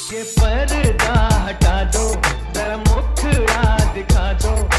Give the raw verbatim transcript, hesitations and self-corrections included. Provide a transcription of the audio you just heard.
ये पर्दा हटा दो, जरा मुखड़ा दिखा दो।